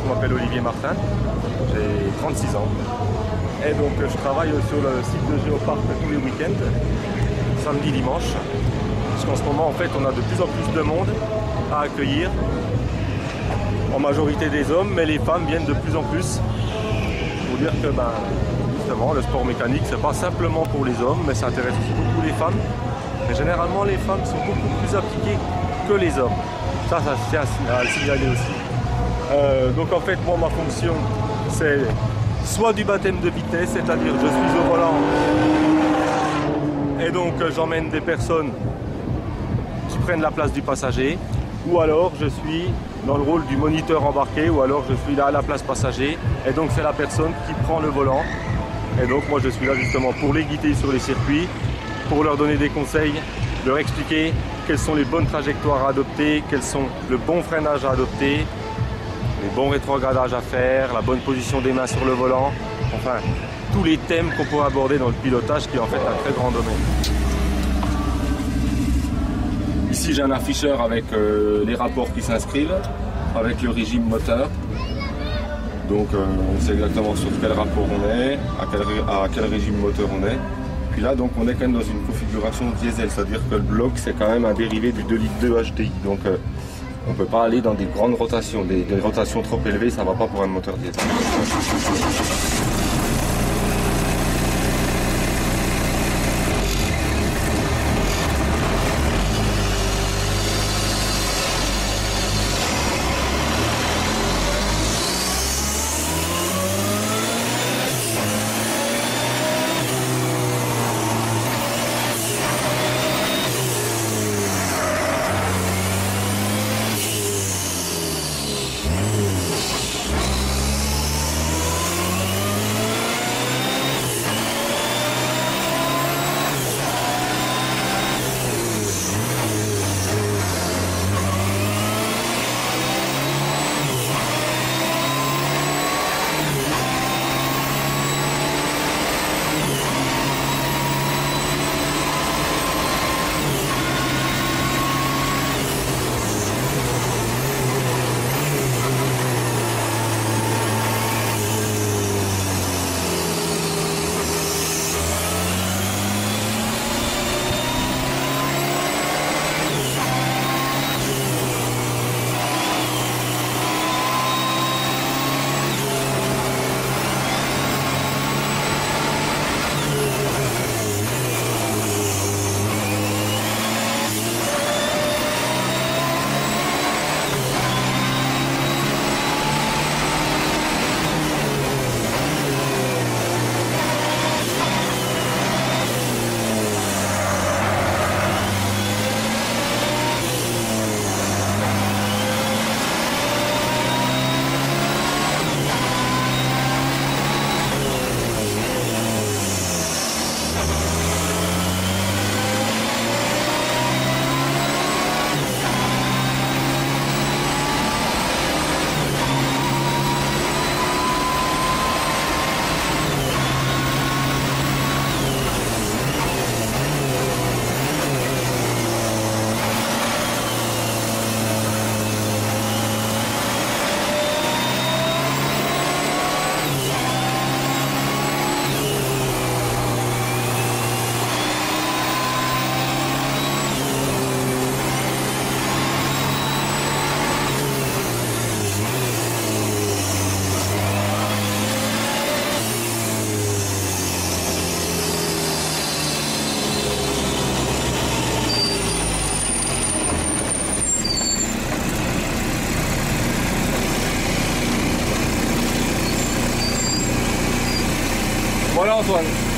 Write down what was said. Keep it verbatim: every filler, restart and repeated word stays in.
m'appelle Olivier Martin, j'ai trente-six ans. Et donc je travaille sur le site de Géoparc tous les week-ends, samedi, dimanche. Parce qu'en ce moment, en fait, on a de plus en plus de monde à accueillir. En majorité des hommes, mais les femmes viennent de plus en plus. Pour dire que, ben, justement, le sport mécanique, c'est pas simplement pour les hommes, mais ça intéresse aussi beaucoup les femmes. Mais généralement, les femmes sont beaucoup plus appliquées que les hommes. Ça, ça tient à le signaler aussi. Euh, donc en fait, moi, ma fonction, c'est soit du baptême de vitesse, c'est-à-dire je suis au volant et donc j'emmène des personnes qui prennent la place du passager, ou alors je suis dans le rôle du moniteur embarqué, ou alors je suis là à la place passager, et donc c'est la personne qui prend le volant. Et donc moi je suis là justement pour les guider sur les circuits, pour leur donner des conseils, leur expliquer quelles sont les bonnes trajectoires à adopter, quels sont le bon freinage à adopter, les bons rétrogradages à faire, la bonne position des mains sur le volant, enfin tous les thèmes qu'on pourrait aborder dans le pilotage qui est en fait un très grand domaine. Ici j'ai un afficheur avec euh, les rapports qui s'inscrivent, avec le régime moteur. Donc euh, on sait exactement sur quel rapport on est, à quel, à quel régime moteur on est. Puis là donc on est quand même dans une configuration diesel, c'est-à-dire que le bloc c'est quand même un dérivé du deux litres deux H D I. Donc euh, on ne peut pas aller dans des grandes rotations, des, des rotations trop élevées, ça ne va pas pour un moteur diesel. Voilà Antoine.